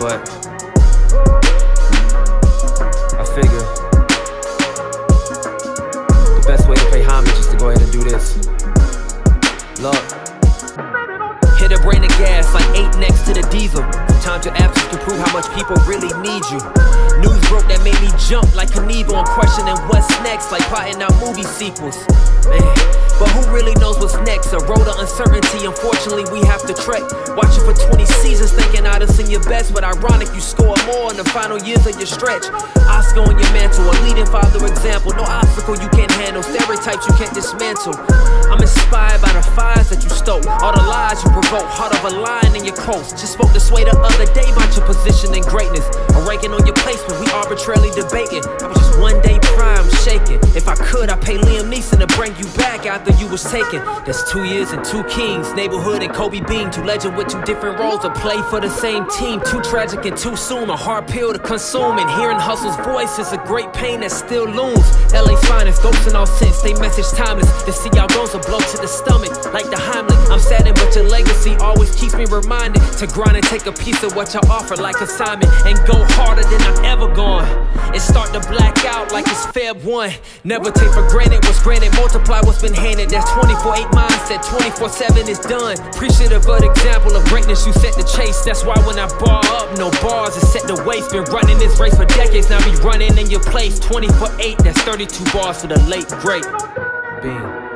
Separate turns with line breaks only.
but I figure the best way to pay homage is to go ahead and do this. Look, hit a brain of gas like 8 next to the diesel. Sometimes your absence can prove how much people really need you. News broke that made me jump like Knievel and questioning what's next, like plotting out movie sequels. Man, but who really knows what's next? A road of uncertainty, unfortunately we have to trek. Watching for 20 seasons thinking I'd have seen your best, but ironic you score more in the final years of your stretch. Oscar on your mantle, a leading father example. No obstacle you can't handle, stereotypes you can't dismantle. I'm inspired by the fires that you stoke, all the lies you provoke, heart of a lion in your quotes. Just spoke this way the other day about your position in greatness, a ranking on your placement, we arbitrarily debating. I was just one day prime shaking. If I could, I'd pay Liam Neeson to bring you back after you was taken. That's 2 years and 2 kings, neighborhood and Kobe Bean. 2 legends with 2 different roles to play for the same team. Too tragic and too soon, a hard pill to consume. And hearing Hustle's voice is a great pain that still looms. LA's finest, ghosts in all sense, they message timeless. To see y'all goes a blow to the stomach, like the Heimlich. I'm saddened, but your legacy always keeps me reminded to grind and take a piece of what y'all offer like assignment, and go harder than I've ever gone, and start to black out like it's Feb 1. Never take for granted what's granted, multiply what's been handed. That's 24/8 mindset, 24/7 is done. Appreciative of the example of greatness you set to chase. That's why when I bar up, no bars is set to waste. Been running this race for decades, now be running in your place. 24/8, that's 32 bars for the late great Bean.